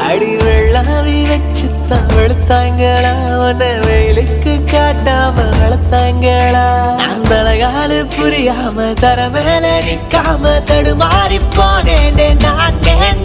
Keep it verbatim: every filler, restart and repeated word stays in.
அடி வெள்ளாவி வச்சுத்தான் வெளுத்தாங்களா உன்னை வெயிலுக்கு காட்டாம வளர்த்தாங்களா அந்த அழகாலு புரியாம தர மேல நிக்காம தடுமாறி போனேன் நான்